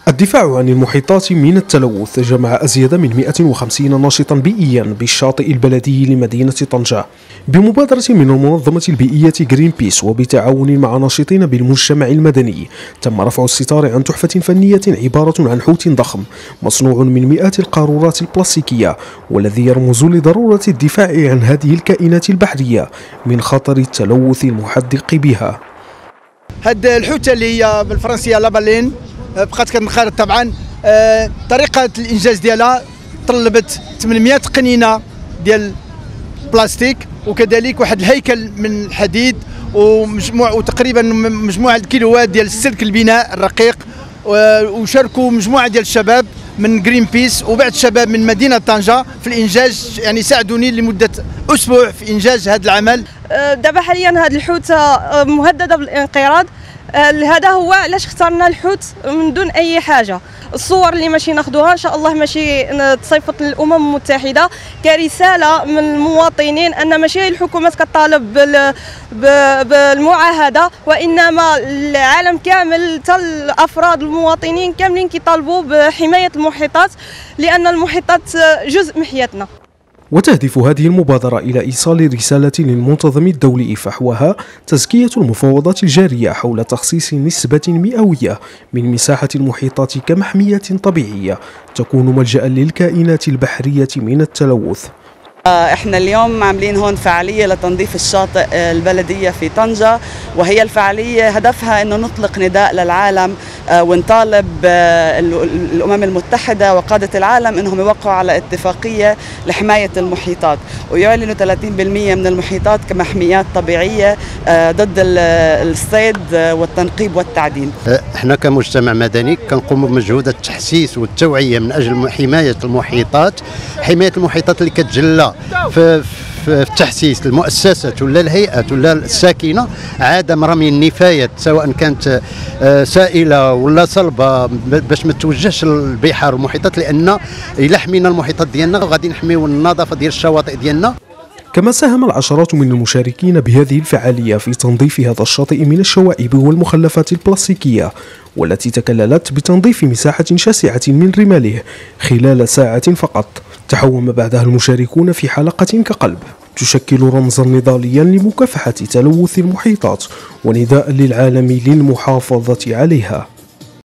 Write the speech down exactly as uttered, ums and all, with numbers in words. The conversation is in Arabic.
الدفاع عن المحيطات من التلوث جمع أزيد من مئة وخمسين ناشطا بيئيا بالشاطئ البلدي لمدينة طنجة بمبادرة من المنظمة البيئية جرين بيس وبتعاون مع ناشطين بالمجتمع المدني. تم رفع الستار عن تحفة فنية عبارة عن حوت ضخم مصنوع من مئات القارورات البلاستيكية، والذي يرمز لضرورة الدفاع عن هذه الكائنات البحرية من خطر التلوث المحدق بها. هاد الحوتة اللي هي بالفرنسية لابالين بقات كتنخرط طبعا. آه طريقه الانجاز ديالها طلبت ثمانمئة قنينه ديال بلاستيك، وكذلك واحد الهيكل من الحديد، ومجموع وتقريبا مجموعه الكيلوات ديال السلك البناء الرقيق. وشاركوا مجموعه ديال الشباب من جرين بيس وبعض الشباب من مدينه طنجه في الانجاز، يعني ساعدوني لمده اسبوع في انجاز هذا العمل. دابا حاليا هذه الحوته مهدده بالانقراض. هذا هو علاش اخترنا الحوت من دون اي حاجه. الصور اللي ماشي ناخذوها ان شاء الله ماشي تصيفط للامم المتحده كرساله من المواطنين ان ماشي الحكومات كطالب بالمعاهده، وانما العالم كامل حتى الافراد المواطنين كاملين كيطالبوا بحمايه المحيطات، لان المحيطات جزء من حياتنا. وتهدف هذه المبادرة إلى إيصال رسالة للمنتظم الدولي فحوها تزكية المفاوضات الجارية حول تخصيص نسبة مئوية من مساحة المحيطات كمحمية طبيعية تكون ملجأ للكائنات البحرية من التلوث. احنا اليوم عاملين هون فعاليه لتنظيف الشاطئ البلديه في طنجه، وهي الفعاليه هدفها انه نطلق نداء للعالم ونطالب الامم المتحده وقاده العالم انهم يوقعوا على اتفاقيه لحمايه المحيطات ويعلنوا ثلاثين بالمئة من المحيطات كمحميات طبيعيه ضد الصيد والتنقيب والتعدين. احنا كمجتمع مدني كنقوموا بمجهودات التحسيس والتوعيه من اجل حمايه المحيطات، حمايه المحيطات اللي كتجلى في في التحسيس المؤسسات ولا الهيئات ولا الساكنه، عدم رمي النفايات سواء كانت سائله ولا صلبه باش ما توجهش البحار والمحيطات، لان الا حمينا المحيطات ديالنا غادي نحميو النظافه ديال الشواطئ ديالنا. كما ساهم العشرات من المشاركين بهذه الفعالية في تنظيف هذا الشاطئ من الشوائب والمخلفات البلاستيكية، والتي تكللت بتنظيف مساحة شاسعة من رماله خلال ساعة فقط. تحوم بعدها المشاركون في حلقة كقلب تشكل رمزا نضاليا لمكافحة تلوث المحيطات ونداء للعالم للمحافظة عليها.